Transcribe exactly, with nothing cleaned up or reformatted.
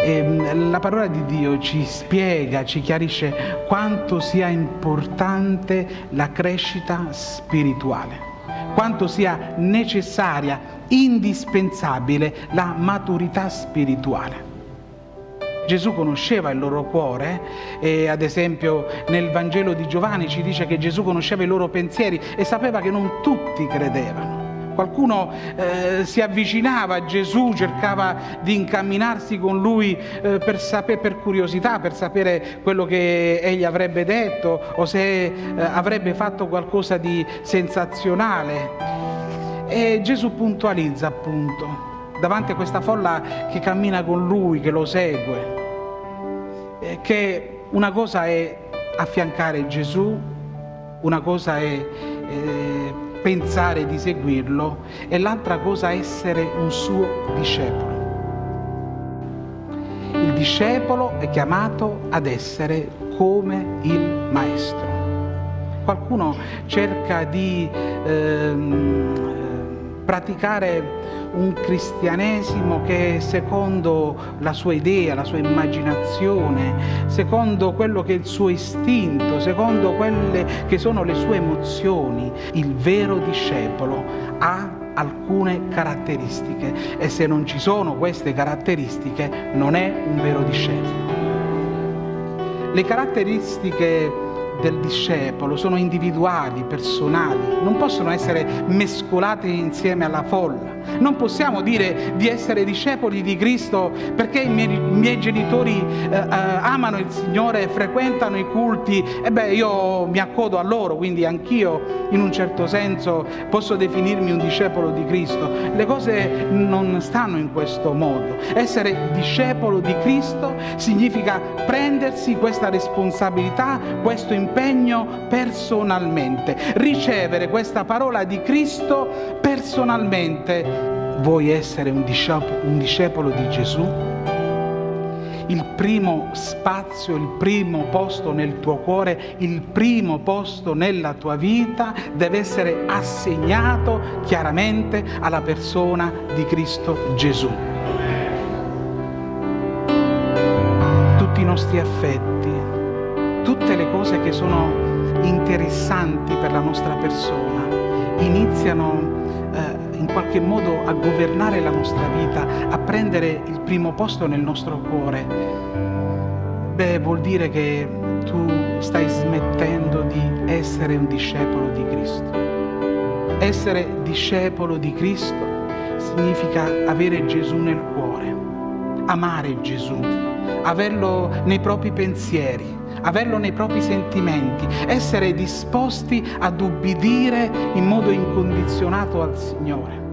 E la parola di Dio ci spiega, ci chiarisce quanto sia importante la crescita spirituale, quanto sia necessaria, indispensabile la maturità spirituale. Gesù conosceva il loro cuore e ad esempio nel Vangelo di Giovanni ci dice che Gesù conosceva i loro pensieri e sapeva che non tutti credevano. Qualcuno eh, si avvicinava a Gesù, cercava di incamminarsi con lui eh, per, sapere, per curiosità, per sapere quello che egli avrebbe detto o se eh, avrebbe fatto qualcosa di sensazionale. E Gesù puntualizza appunto davanti a questa folla che cammina con lui, che lo segue, eh, che una cosa è affiancare Gesù, una cosa è eh, pensare di seguirlo e l'altra cosa essere un suo discepolo. Il discepolo è chiamato ad essere come il maestro. Qualcuno cerca di ehm, praticare un cristianesimo che secondo la sua idea, la sua immaginazione, secondo quello che è il suo istinto, secondo quelle che sono le sue emozioni. Il vero discepolo ha alcune caratteristiche e se non ci sono queste caratteristiche non è un vero discepolo. Le caratteristiche del discepolo sono individuali, personali, non possono essere mescolate insieme alla folla. Non possiamo dire di essere discepoli di Cristo perché i miei, i miei genitori eh, eh, amano il Signore e frequentano i culti e beh io mi accodo a loro, quindi anch'io in un certo senso posso definirmi un discepolo di Cristo. Le cose non stanno in questo modo. Essere discepolo di Cristo significa prendersi questa responsabilità, questo impegno personalmente, ricevere questa parola di Cristo personalmente. Vuoi essere un discepolo, un discepolo di Gesù? Il primo spazio, il primo posto nel tuo cuore, il primo posto nella tua vita deve essere assegnato chiaramente alla persona di Cristo Gesù. Tutti i nostri affetti, tutte le cose che sono interessanti per la nostra persona iniziano eh, in qualche modo a governare la nostra vita, a prendere il primo posto nel nostro cuore. Beh, vuol dire che tu stai smettendo di essere un discepolo di Cristo. Essere discepolo di Cristo significa avere Gesù nel cuore, amare Gesù, averlo nei propri pensieri, averlo nei propri sentimenti, essere disposti ad ubbidire in modo incondizionato al Signore.